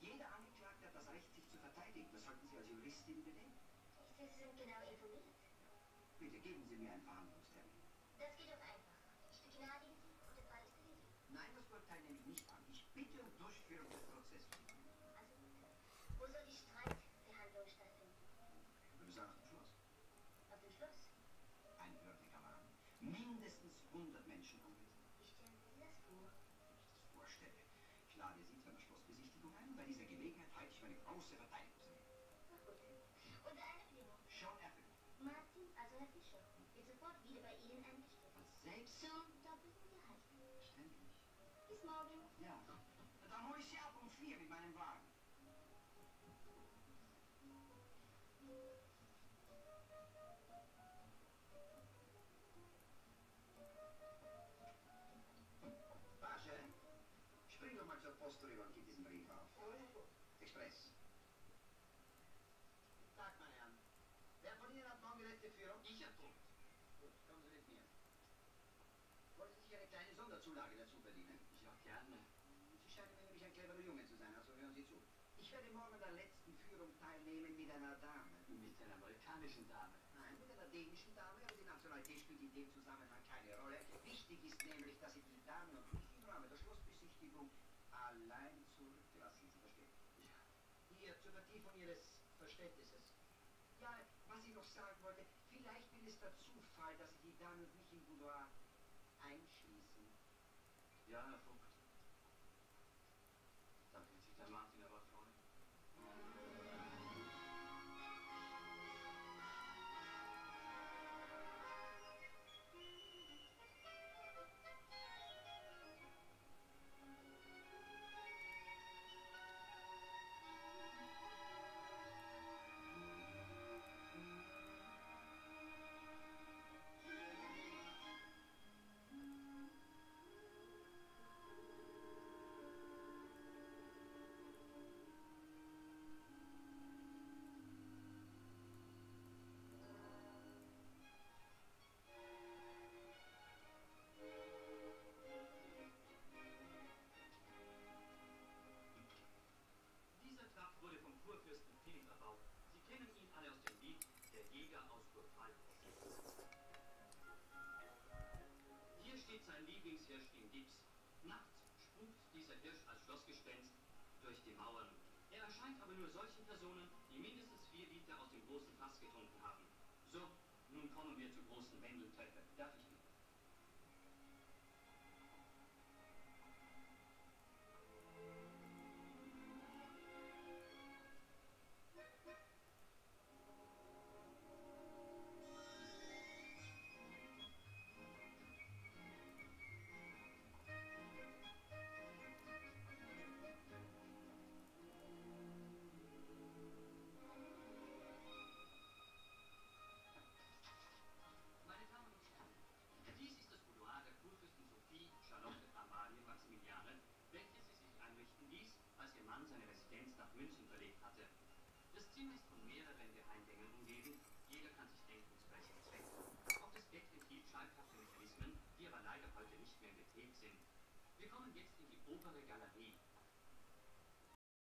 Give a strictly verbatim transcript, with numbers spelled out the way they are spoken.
Jeder Angeklagte hat das Recht, sich zu verteidigen. Das sollten Sie als Juristin bedenken. Ich sehe, Sie sind genau informiert. Bitte geben Sie mir einen Verhandlungstermin. Das geht doch einfach. Ich begnadigen Sie und der Fall ist erledigt. Nein, das Urteil nehme ich nicht an. Ich bitte um Durchführung des Prozesses. Also gut. Wo soll die Streitverhandlung stattfinden? Ich würde sagen, zum Schluss. Auf dem Schloss? Ein würdiger Mann. Mindestens hundert Menschen anwesend. Wie stellen Sie sich das vor? Wenn ich das vorstelle. Ich lade Sie zu einer Schlossbesichtigung ein. Bei dieser Gelegenheit halte ich meine große Verteidigungsrede. Na gut. Und eine Bedingung. Schon erfüllt. Martin, also Herr Fischer, wird sofort wieder bei Ihnen eingestellt. Und selbst Zum doppelten Gehalt. ständig. Bis morgen. Ja. Dann hole ich Sie ab um vier mit meinem Wagen. Page, spring doch mal zur Post rüber und gib diesen Brief auf. Express. Tag, meine Herren. Wer von Ihnen hat morgen die letzte Führung? Ich hab Punkt. Gut, kommen Sie mit mir. Wollen Sie sich eine kleine Sonderzulage dazu verdienen? Ja, gerne. Sie scheinen mir nämlich ein cleverer Junge zu sein, also hören Sie zu. Ich werde morgen an der letzten Führung teilnehmen mit einer Dame. Mit einer amerikanischen Dame. Nein, mit einer dänischen Dame, aber die Nationalität spielt in dem Zusammenhang keine Rolle. Wichtig ist nämlich, dass Sie die Dame und mich im Rahmen der Schlossbesichtigung allein zurücklassen. Sie verstehen? Ja. Hier zur Vertiefung Ihres Verständnisses. Ja, was ich noch sagen wollte, vielleicht will es der Zufall, dass Sie die Dame und mich im Boudoir einschließen. Ja, Herr Vogt. Da wird sich der Martin aber freuen. Dieser Trakt wurde vom Kurfürsten Philipp erbaut. Sie kennen ihn alle aus dem Lied Der Jäger aus Kurpfalz. Hier steht sein Lieblingshirsch im Gips. Nachts spukt dieser Hirsch als Schlossgespenst durch die Mauern. Er erscheint aber nur solchen Personen, die mindestens vier Liter aus dem großen Fass getrunken haben. So, nun kommen wir zur großen Wendeltreppe. Darf ich bitten? Meine Damen und Herren, dies ist das Boudoir der Kurfürstin Sophie Charlotte Amalie Maximiliane, welches sie sich einrichten ließ, als ihr Mann seine Residenz nach München verlegt hatte. Das Zimmer ist von mehreren Geheimgängen umgeben, jeder kann sich denken, zu welchem Zweck. Auch das Bett enthielt schalkhafte Mechanismen, die aber leider heute nicht mehr in Betrieb sind. Wir kommen jetzt in die obere Galerie.